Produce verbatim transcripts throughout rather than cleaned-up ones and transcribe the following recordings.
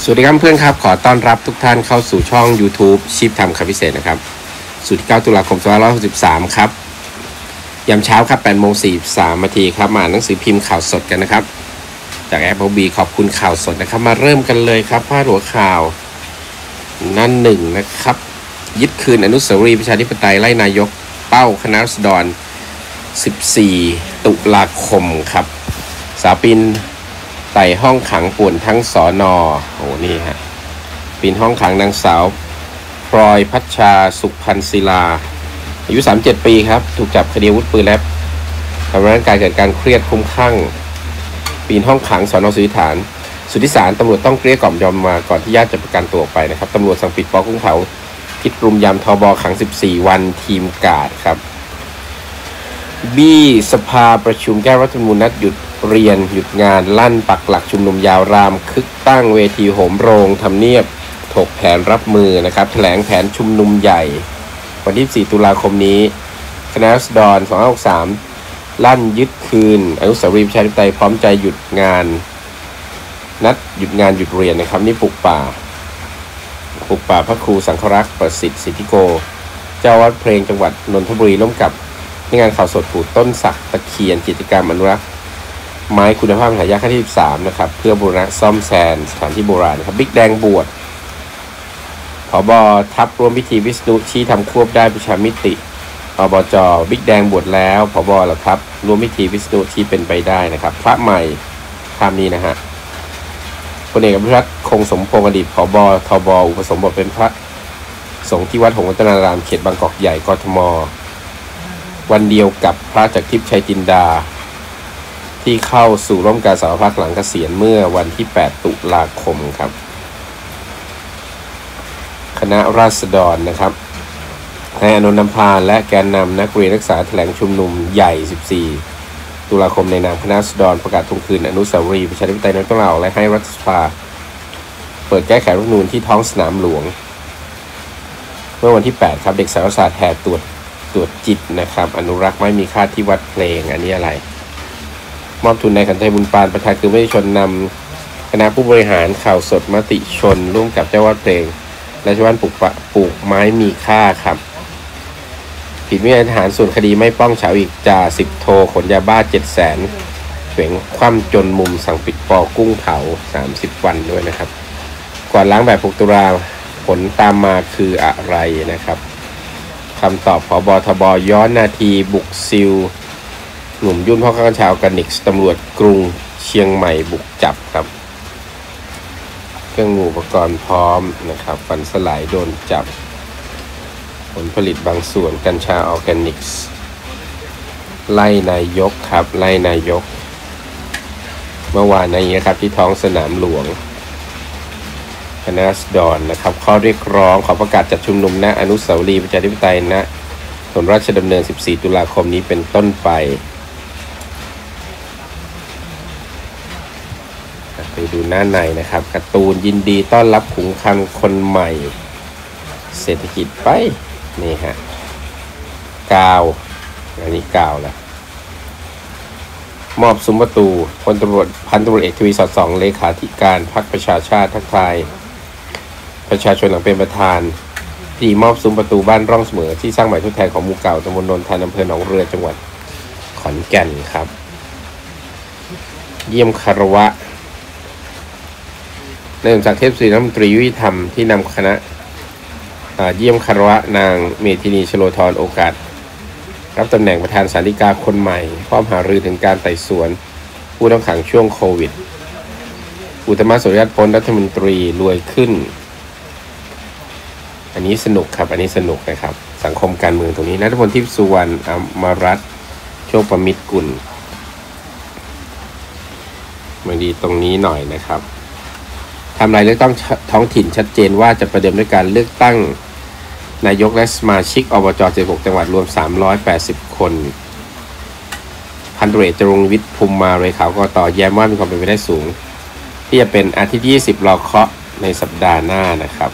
สวัสดีครับเพื่อนครับขอต้อนรับทุกท่านเข้าสู่ช่อง YouTube ชีพทำคำพิเศษนะครับสุดที่เก้าตุลาคมสองพันห้าร้อยหกสิบสามครับยามเช้าครับแปดโมงสี่สิบสามนาทีครับมาอ่านหนังสือพิมพ์ข่าวสดกันนะครับจากแอป บี ขอบคุณข่าวสดนะครับมาเริ่มกันเลยครับพาดหัวข่าวหน้าหนึ่งนะครับยึดคืนอนุสาวรีย์ประชาธิปไตยไล่นายกเป้าคณะราษฎรสิบสี่ตุลาคมครับสาวปีนไต่ห้องขังป่วนทั้งสน.โอ้นี่ฮะปีนห้องขังนางสาวพลอยพัชชาสุขพันธ์ศิลาอายุสามสิบเจ็ดปีครับถูกจับคดีอาวุธปืนและทำร้ายร่างกายเกิดการเครียดคลุ้มคลั่งปีนห้องขังสน.สุทธิฐานสุทธิสารตำรวจต้องเกลี้ยกล่อมยอมมาก่อนที่ญาติจะประกันตัวออกไปนะครับตำรวจสั่งปิดปอกุ้งเผาพิษรุมยำทบขังสิบสี่วันทีมกาดครับบี้สภาประชุมแก้รัฐธรรมนูญนัดหยุดเรียนหยุดงานลั่นปักหลักชุมนุมยาวรามคึกตั้งเวทีโหมโรงทำเนียบถกแผนรับมือนะครับแถลงแผนชุมนุมใหญ่วันที่สี่ตุลาคมนี้คณะราษฎรสองพันห้าร้อยหกสิบสามลั่นยึดคืนอนุสาวรีย์ประชาธิปไตยพร้อมใจหยุดงานนัดหยุดงานหยุดเรียนนะครับนี่ปลูกป่าปลูกป่าพระครูสังฆรักษ์ประสิทธิ์สิทธิโกเจ้าวัดเพลงจังหวัดนนทบุรีร่วมกับในงานข่าวสดปลูกต้นสักตะเคียนกิจกรรมอนุรักษ์ไม้คุณภาพหายากขั้นที่สิบสามนะครับเพื่อบูรณะซ่อมแซมสถานที่โบราณครับบิ๊กแดงบวชผบ.ทัพร่วมพิธีวิษณุชี้ทำควบได้ประชามิติอบจ.บิ๊กแดงบวชแล้วผบ.เหล่าทัพร่วมพิธีวิษณุชี้เป็นไปได้นะครับพระใหม่ภาพนี้นะฮะพลเอกอภิรัตน์คงสมพงษ์อดีตผบ.ทบ.อุปสมบทเป็นพระสงฆ์ที่วัดหงส์รัตนารามเขตบางกอกใหญ่กทม.วันเดียวกับพระจักรทิพย์ชัยจินดาที่เข้าสู่ร่วมการสารพัดหลังเกษียณเมื่อวันที่แปดตุลาคมครับคณะราษฎรนะครับนายอานนท์ นำพาและแกนนำนักเรียนนักศึกษาแถลงชุมนุมใหญ่สิบสี่ตุลาคมในนามคณะราษฎรประกาศทวงคืนอนุสาวรีย์ประชาธิปไตยในต้องลาออกและให้รัฐสภาเปิดแก้ไขรัฐธรรมนูญที่ท้องสนามหลวงเมื่อวันที่แปดครับเด็กสารศาสตร์แห่ตรวจตรวจจิตนะครับอนุรักษ์ไม่มีค่าที่วัดเพลงอันนี้อะไรมอบทุนในขันไทยบุญปานประธานคือไม่ชนนำคณะผู้บริหารข่าวสดมติชนร่วมกับเจ้าวัดเพลงและชาวบ้านปลูกปะปลูกไม้มีค่าครับผิดวินัยทหารส่วนคดีไม่ป้องเฉาอีกจ่าสิบโทขนยาบ้าเจ็ดแสนเขวงคว่ำจนมุมสั่งปิดปอกุ้งเผาสามสิบวันด้วยนะครับก่อนล้างแบบหกตุลาผลตามมาคืออะไรนะครับคำตอบผบ.ทบ.ย้อนนาทีบุกซิลหนุ่มยุ่นพ่อค้ากัญชาออร์แกนิกส์ตำรวจกรุงเชียงใหม่บุกจับครับเครื่องมืออุปกรณ์พร้อมนะครับฝันสลายโดนจับผลผลิตบางส่วนกัญชาออร์แกนิกส์ไล่นายกครับไล่นายกเมื่อวานนี้นะครับที่ท้องสนามหลวงคณะราษฎรนะครับข้อเรียกร้องขอประกาศจัดชุมนุมณอนุสาวรีย์ประชาธิปไตยณถนนราชดำเนินสิบสี่ตุลาคมนี้เป็นต้นไปไปดูหน้าในนะครับการ์ตูนยินดีต้อนรับขุนพันธ์คนใหม่เศรษฐกิจไปนี่ฮะกาวอันนี้กาวละมอบซุ้มประตูพลตำรวจพันตำรวจเอกทวีสอดส่องเลขาธิการพรรคประชาชาติทักทายประชาชนหลังเป็นประธานที่มอบซุ้มประตูบ้านร่องเสมอที่สร้างใหม่ทดแทนของหมู่เก่าตำบลนนทานอำเภอหนองเรือจังหวัดขอนแก่นครับเยี่ยมคารวะนายสมศักดิ์เทพศรีรัฐมนตรียุติธรรมที่นำคณะเยี่ยมคารวะนางเมธินีชโลธรโอกาสรับตำแหน่งประธานศาลฎีกาคนใหม่พร้อมหารือถึงการไต่สวนผู้ต้องขังช่วงโควิดอุตตมสุริยะพ้นรัฐมนตรีรวยขึ้นอันนี้สนุกครับอันนี้สนุกนะครับสังคมการเมืองตรงนี้ณัฐพลทิพย์สุวรรณอมรัตน์โชคประมิตรกุลมาดีตรงนี้หน่อยนะครับทำรายเลือกตั้งท้องถิ่นชัดเจนว่าจะประเดิมด้วยการเลือกตั้งนายกและสมาชิกอบจเจ็ดสิบหกจังหวัดรวมสามร้อยแปดสิบคนพันตำรวจเอกจรุงวิทย์ภูมิมาเลขากกต.แย้มว่ามีความเป็นไปได้สูงที่จะเป็นอาทิตย์ยี่สิบรอเคาะในสัปดาห์หน้านะครับ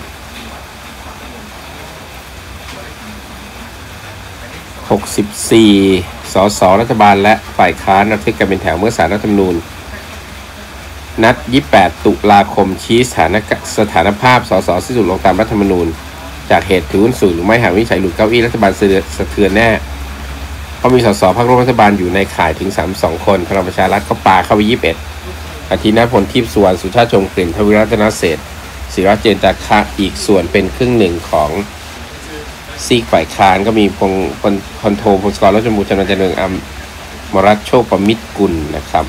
หกสิบสี่สสรัฐบาลและฝ่ายค้านนัดพบกันเป็นแถวเมื่อศาลรัฐธรรมนูญนัดยี่สิบแปดตุลาคมชี้สถานสถานภาพสสสิ้นสุดลงตามรัฐธรรมนูญจากเหตุถือหุ้นสื่อหรือไม่หากวินิจฉัยหลุดเก้าอี้รัฐบาลสะเทือนแน่เพราะมีสสพรรคร่วมรัฐบาลอยู่ในข่ายถึงสามสิบสองคนพลังประชารัฐก็ปาเข้าไปยี่สิบเอ็ดอาทิตย์ณพลทิพย์สุวรรณสุชาติชมกลิ่นทวีรัตนเศรษฐ์ศิระเจนจาคะอีกส่วนเป็นครึ่งหนึ่งของซีกฝ่ายค้านก็มีพงพลพลโทพงศกรรัชมูลจันทร์เจริญอมรัตน์โชคประมิตรกุลนะครับ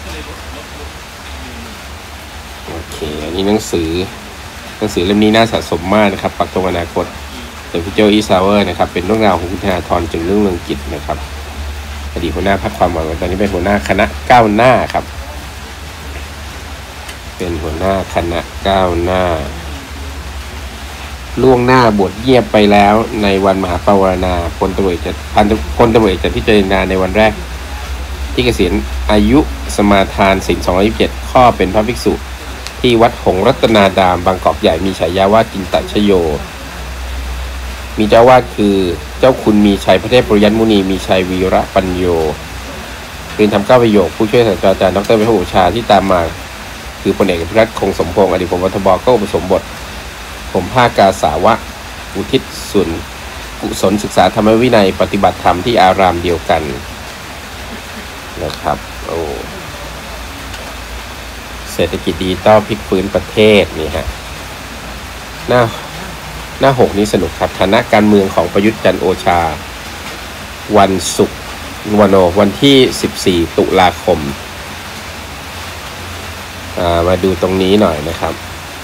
โอเคอันนี้หนังสือหนังสือเล่มนี้น่าสะสมมากนะครับปักธงอนาคตโดยพี่โจอีซาวเวอร์นะครับเป็นเรื่องราวของคุณธนาธรจึงรุ่งเรืองกิจนะครับอดีตหัวหน้าพรรคความหวังตอนนี้เป็นหัวหน้าคณะก้าวหน้าครับเป็นหัวหน้าคณะก้าวหน้าล่วงหน้าบทเงียบไปแล้วในวันมหาปวารณาพลตำรวจจะพันพลตำรวจจะพิจารณาในวันแรกที่เกษียณอายุสมาทานศีลสองร้อยยี่สิบเจ็ดข้อเป็นพระภิกษุที่วัดหงส์รัตนาดามบางกอกใหญ่มีฉายาว่าจินตชโยมีเจ้าวาดคือเจ้าคุณมีชัยพระเทพปริยัติมุนีมีชัยวีระปัญโยเรียนทำเก้าประโยคผู้ช่วยศาสตราจารย์ดรวิภุชาที่ตามมาคือพลเอกอภิรัตคงสมพงษ์อดีตผบทบก็อุปสมบทผมภาคกาสาวะอุทิศส่วนกุศลศึกษาธรรมวินัยปฏิบัติธรรมที่อารามเดียวกันนะครับโอ้เศรษฐกิจดิจิตอลพลิกฟื้นประเทศนี่ฮะหน้าหน้าหกนี้สนุกครับฐานะการเมืองของประยุทธ์จันทร์โอชาวันศุกร์วันโอวันที่สิบสี่ตุลาคมมาดูตรงนี้หน่อยนะครับ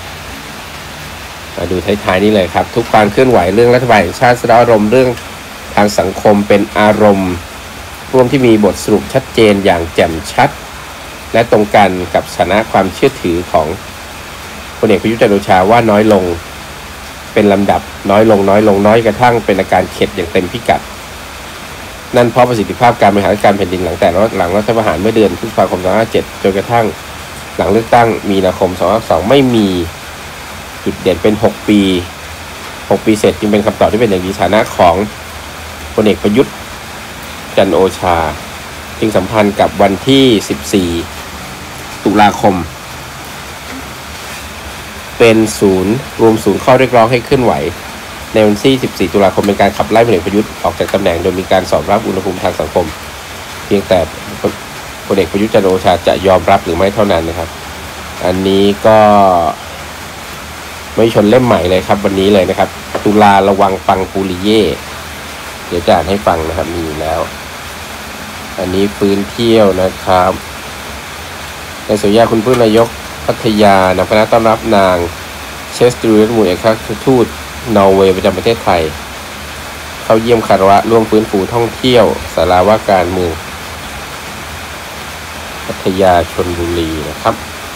มาดูท้ายๆนี้เลยครับทุกความเคลื่อนไหวเรื่องรัฐบาลแห่งชาติแสดงอารมณ์เรื่องทางสังคมเป็นอารมณ์ร่วมที่มีบทสรุปชัดเจนอย่างแจ่มชัดและตรงกันกับสถานะความเชื่อถือของพลเอกประยุทธ์จันทร์โอชาว่าน้อยลงเป็นลำดับน้อยลงน้อยลงน้อยกระทั่งเป็นอาการเข็ดอย่างเต็มพิกัดนั่นเพราะประสิทธิภาพการบริหารการแผ่นดินหลังแต่หลังรัฐประหารเมื่อเดือนพฤษภาคมสองพันห้าร้อยห้าสิบเจ็ดจนกระทั่งหลังเลือกตั้งมีนาคมสองพันห้าร้อยสองไม่มีจุดเด่นเป็นหกปีหกปีเสร็จจึงเป็นคำตอบที่เป็นอย่างดีฐานะของพลเอกประยุทธ์จันทร์โอชาจึงสัมพันธ์กับวันที่สิบสี่ตุลาคมเป็นศูนย์รวมศูนย์ข้อเรียกร้องให้เคลื่อนไหวในวันที่สิบสี่ตุลาคมเป็นการขับไล่พลเอกประยุทธ์ออกจากตำแหน่งโดยมีการสอบรับอุณหภูมิทางสังคมเพียงแต่พลเอกประยุทธ์จันทร์โอชาจะยอมรับหรือไม่เท่านั้นนะครับอันนี้ก็ไม่ชนเล่มใหม่เลยครับวันนี้เลยนะครับตุลาระวังปังปูริเย่เดี๋ยวจะอ่านให้ฟังนะครับมีอยู่แล้วอันนี้ฟื้นเที่ยวนะครับในสุริยาคุณผู้นายกพัทยานำคณะต้อนรับนางเชสตูริมูเอกอัครทูตนอร์เวย์ประจำประเทศไทยเข้าเยี่ยมคารวะร่วมฟื้นฟูท่องเที่ยวศาลาว่าการเมืองพัทยาชลบุรีนะครับ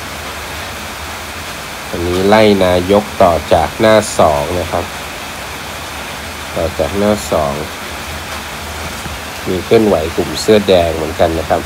อันนี้ไล่นายกต่อจากหน้าสองนะครับต่อจากหน้าสองมีเคลื่อนไหวกลุ่มเสื้อแดงเหมือนกันนะครับ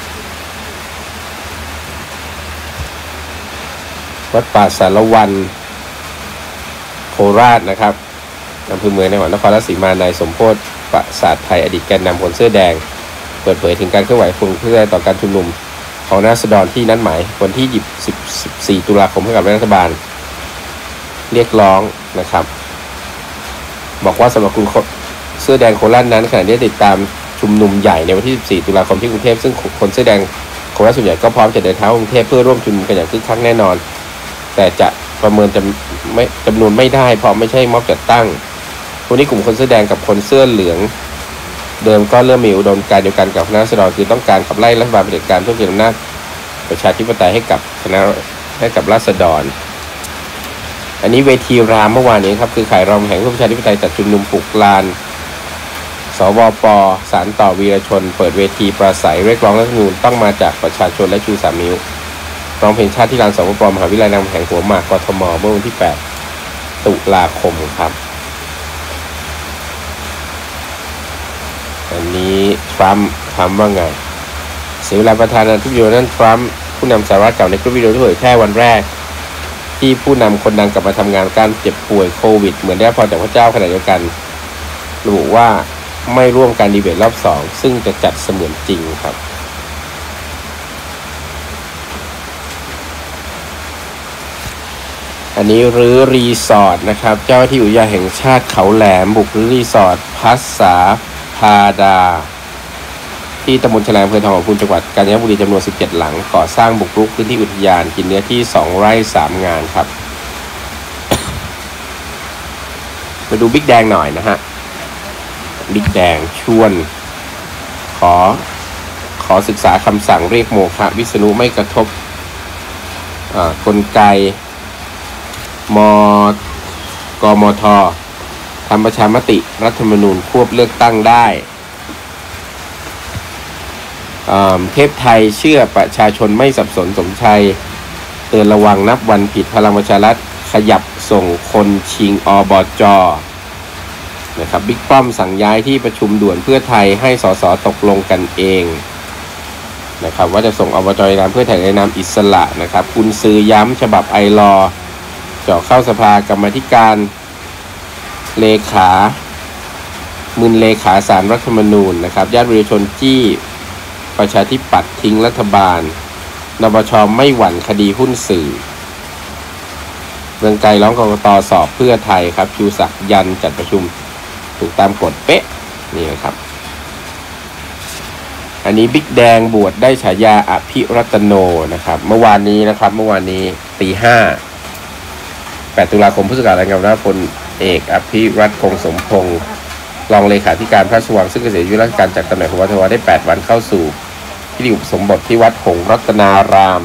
วัดป่าสารวันโคราชนะครับอำเภอเมืองในจังหวัดนครราชสีมานายสมโพธิ์ประสาทไทยอดีตแกนนำคนเสื้อแดงเปิดเผยถึงการเคลื่อนไหวคนเสื้อแดงต่อการชุมนุมของราษฎรที่นัดหมายวันที่สิบสี่ตุลาคมให้กับรัฐบาลเรียกร้องนะครับบอกว่าสำหรับกลุ่มเสื้อแดงโคราชนั้นขณะนี้ติดตามชุมนุมใหญ่ในวันที่สิบสี่ตุลาคมที่กรุงเทพซึ่งคนเสื้อแดงโคราชส่วนใหญ่ก็พร้อมจะเดินทางกรุงเทพเพื่อร่วมชุมนุมกันอย่างคึกคักแน่นอนแต่จะประเมินจำไม่จำนวนไม่ได้เพราะไม่ใช่ม็อบจัดตั้งวันนี้กลุ่มคนเสื้อแดงกับคนเสื้อเหลืองเดิมก็เริ่มมีอุดมการณ์เดียวกันกับคณะราษฎรคือต้องการขับไล่รัฐบาลเผด็จการเพื่อคืนอำนาจประชาธิปไตยให้กับคณะให้กับราษฎรอันนี้เวทีรามเมื่อวานนี้ครับคือข่ายรามแห่งประชาธิปไตยจัดชุมนุมปลุกลานสวป.สารต่อวีรชนเปิดเวทีปราศัยเรียกร้องรัฐธรรมนูญต้องมาจากประชาชนและชูสามนิ้วร้องเพลงชาติที่ลานสวป.มหาวิทยาลัยรามแห่งหัวหมากกทมเมื่อวันที่แปดตุลาคมครับอันนี้ทรัมป์ทำว่าไงเสียเวลาประธานาธิบดีนั้นทรัมป์ผู้นำสหรัฐเก่าในคลิปวิดีโอที่เผยแพร่วันแรกที่ผู้นำคนดังกลับมาทำงานการเจ็บป่วยโควิดเหมือนได้พรจากพระเจ้าขณะเดียวกันระบุว่าไม่ร่วมการดีเบตรอบสองซึ่งจะจัดเสมือนจริงครับอันนี้รื้อรีสอร์ทนะครับเจ้าที่อุทยานแห่งชาติเขาแหลมบุกรื้อรีสอร์ทพัสสาพาดาที่ตำบลแฉลงอำเภอทองผาภูมิจังหวัดกาญจนบุรีจำนวนสิบเจ็ดหลังก่อสร้างบุกรุกพื้นที่อุทยานกินเนื้อที่สองไร่สามงานครับ มาดูบิ๊กแดงหน่อยนะฮะบิ๊กแดงชวนขอขอศึกษาคำสั่งเรียกโมฆะวิษณุไม่กระทบกลไกมกมททำประชามติรัฐธรรมนูญควบเลือกตั้งได้เทพไทยเชื่อประชาชนไม่สับสนสมชัยเตือนระวังนับวันผิดพลังประชารัฐขยับส่งคนชิงอบจ.นะครับบิ๊กป้อมสั่งย้ายที่ประชุมด่วนเพื่อไทยให้สสตกลงกันเองนะครับว่าจะส่งอบจ.ในนามเพื่อไทยในนามอิสระนะครับกุญซือย้ำฉบับไอลอเจาะเข้าสภากรรมาธิการเลขามึนเลขาศาลรัฐธรรมนูญนะครับญาติประชาชนจี้ประชาธิปัตย์ทิ้งรัฐบาลนปช.ไม่หวั่นคดีหุ้นสื่อเรืองไกรร้องกกต.สอบเพื่อไทยครับชูศักดิ์ยันจัดประชุมถูกตามกฎเป๊ะนี่นะครับอันนี้บิ๊กแดงบวชได้ฉายาอภิรัตโนนะครับเมื่อวานนี้นะครับเมื่อวานนี้ตีห้าแปดตุลาคมพุทธศักราชรายงานว่าพลเอกอภิรัตคงสมพงษ์รองเลขาธิการพระราชวังซึ่งเกษียณอายุราชการจากตำแหน่งพบทบได้แปดวันเข้าสู่พิธีอุปสมบทที่วัดหงส์รัตนาราม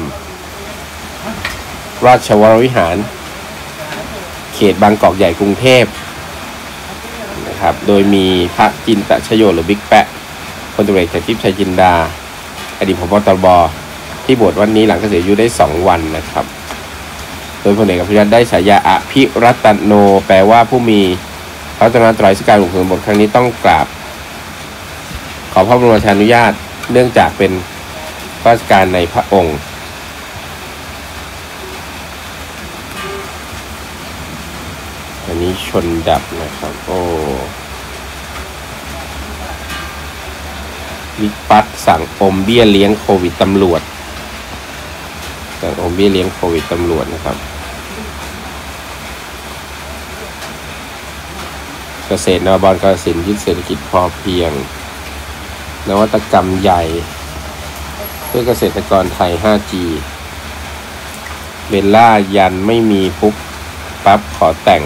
ราชวรวิหารเขตบางกอกใหญ่กรุงเทพนะครับโดยมีพระจินตชโยหรือบิ๊กแปะพลตำรวจเอกจากทิพย์ชัยจินดาอดีตผบ.ตร.ที่บวชวันนี้หลังเกษียณอายุได้สองวันนะครับโดยพลเอกอภิรัตน์ได้ฉายาอภิรัตโนแปลว่าผู้มีพระรัตนตรัยซึ่งการอุปสมบทครั้งนี้ต้องกราบขอพระบรมราชานุญาตเนื่องจากเป็นข้าราชการในพระองค์อันนี้ชนดับนะครับโอ้บิ๊กปั๊กสั่งอมเบี้ยเลี้ยงโควิดตำรวจสั่งอมเบี้ยเลี้ยงโควิดตำรวจนะครับเกษตรนวบรกสินยึดเศรษฐกิจพอเพียงนวัตกรรมใหญ่เพื่อเกษตรกรไทย ห้าจี เบลล่ายันไม่มีปุ๊บปั๊บขอแต่ง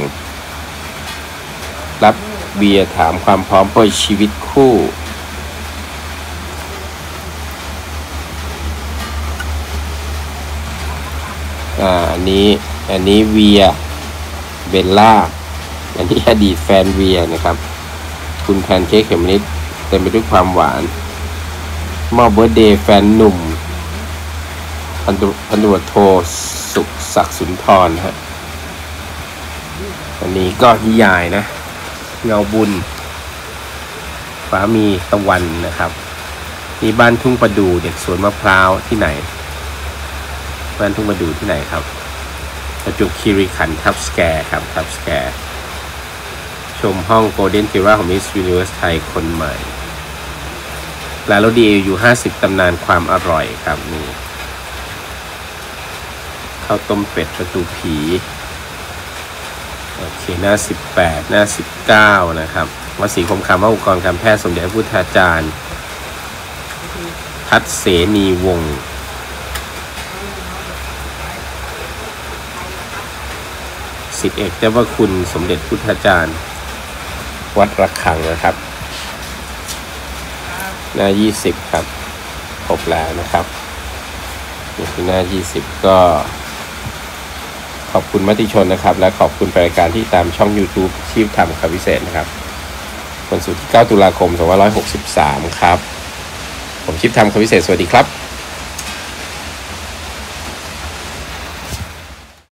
รับเบียร์ถามความพร้อมเพื่อชีวิตคู่อ่าอันนี้อันนี้เวียเบลล่าอันนี้อดีตแฟนเวียนะครับคุณแพนเค้กเขมมะนิดเต็มไปด้วยความหวานมอบเบิร์ธเดย์แฟนหนุ่มพันตำรวจโทสุขศักดิ์สุนทรฮะอันนี้ก็นิยายนะเงาบุญฟ้ามีตะวันนะครับนี่บ้านทุ่งประดู่เด็กสวนมะพร้าวที่ไหนบ้านทุ่งประดู่ที่ไหนครับประจวบคีรีขันธ์ทับสแกร์ครับทับสแกร์ชมห้องโกลเด้นทิราของ Miss Universe ไทยคนใหม่ลาโรดีอยู่ห้าสิบตำนานความอร่อยครับนี่ข้าวต้มเป็ดประตูผีโอเคหน้าสิบแปดหน้าสิบเก้านะครับวัดศรีคมคำว่าอุปกรณ์การแพทย์สมเด็จพระพุทธาจารย์ทัศเสนีวงศ์ศิษย์เอกเจ้าพระคุณสมเด็จพุทธาจารย์วัดระฆังนะครับหน้ายี่สิบครับครบแล้วนะครับนี่คือหน้ายี่สิบก็ขอบคุณมติชนนะครับและขอบคุณรายการที่ตามช่อง YouTube ชีพธรรมคำวิเศษนะครับวันศุกร์ที่เก้าตุลาคมสองพันห้าร้อยหกสิบสามครับผมชีพธรรมคำวิเศษสวัสดีครับ